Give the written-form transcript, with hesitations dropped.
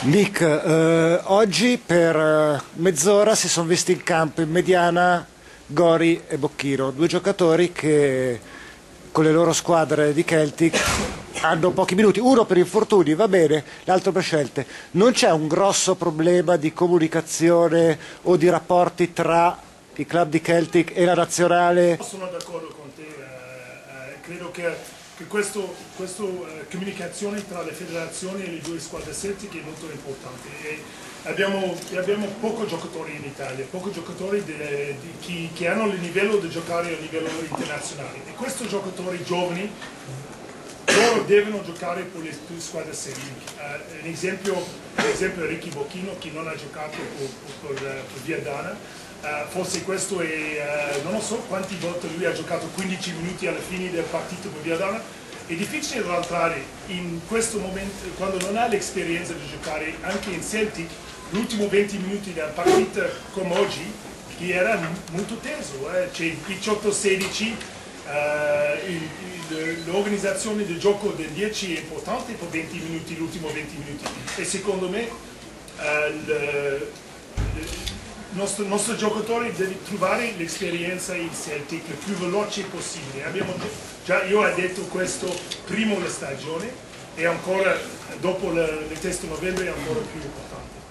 Nick, oggi per mezz'ora si sono visti in campo in mediana Gori e Bocchino, due giocatori che con le loro squadre di Celtic hanno pochi minuti, uno per infortuni, va bene, l'altro per scelte. Non c'è un grosso problema di comunicazione o di rapporti tra i club di Celtic e la nazionale? Sono d'accordo con te, credo che questa comunicazione tra le federazioni e le due squadre celtiche è molto importante. E abbiamo pochi giocatori in Italia, pochi giocatori che hanno il livello di giocare a livello internazionale. E questi giocatori giovani, loro devono giocare per le due squadre celtiche. Un esempio è Ricky Bocchino, che non ha giocato per Viadana. Forse questo è, non so quante volte lui ha giocato 15 minuti alla fine del partito per Viadana. È difficile rientrare in questo momento, quando non ha l'esperienza di giocare anche in Celtic, l'ultimo 20 minuti della partita come oggi, che era molto teso, c'è 18-16, l'organizzazione del gioco del 10 è importante per 20 minuti, l'ultimo 20 minuti. E secondo me il nostro giocatore deve trovare l'esperienza in Celtic il più veloce possibile. Io ho detto questo prima della stagione e ancora dopo il testo novembre è ancora più importante.